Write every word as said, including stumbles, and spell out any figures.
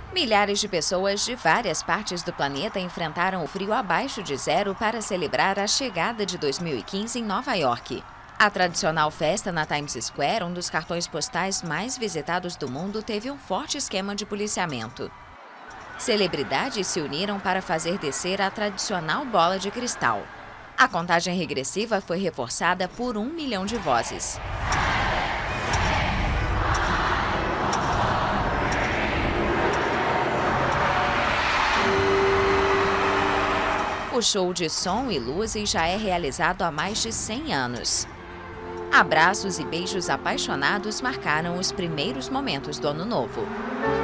Milhares de pessoas de várias partes do planeta enfrentaram o frio abaixo de zero para celebrar a chegada de dois mil e quinze em Nova York. A tradicional festa na Times Square, um dos cartões postais mais visitados do mundo, teve um forte esquema de policiamento. Celebridades se uniram para fazer descer a tradicional bola de cristal. A contagem regressiva foi reforçada por um milhão de vozes. O show de som e luzes já é realizado há mais de cem anos. Abraços e beijos apaixonados marcaram os primeiros momentos do Ano Novo.